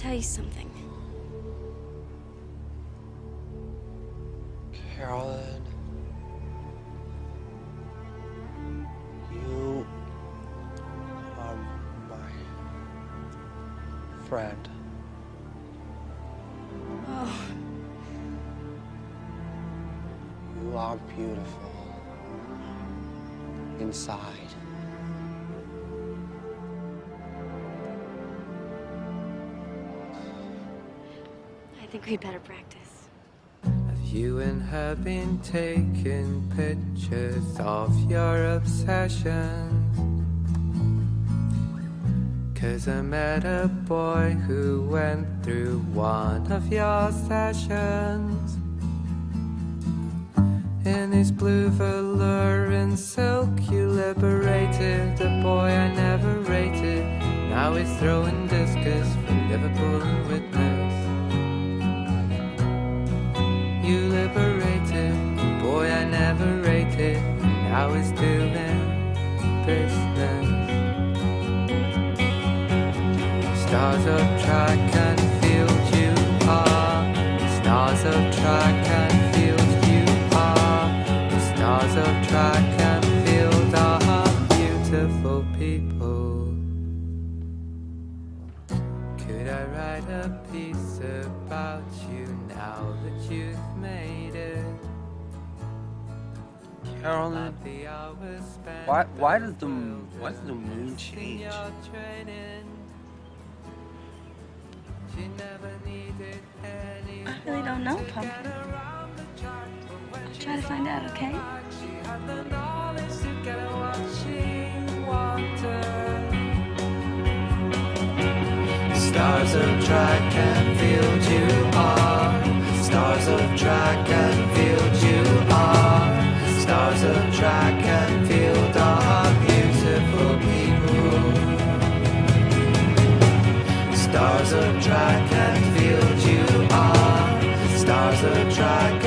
tell you something. Carolyn, you are my friend. Oh. You are beautiful inside. I think we'd better practice. Have you and her been taking pictures of your obsession? 'Cause I met a boy who went through one of your sessions. In his blue velour and silk you liberated a boy I never rated. Now he's throwing discus from Liverpool and Witness. You liberated a boy I never rated. Now he's doing business. Stars of track and field you are. Stars of track and field you are. The stars of track and field are beautiful people. Could I write a piece about you now that you've made it? Carolyn, why does the moon change? I really don't know, Pumpkin. I'll try to find out, okay? Stars of track and field you are. Stars of track and field you are. Stars of track and field are beautiful people. Stars of track and field you are. Stars of track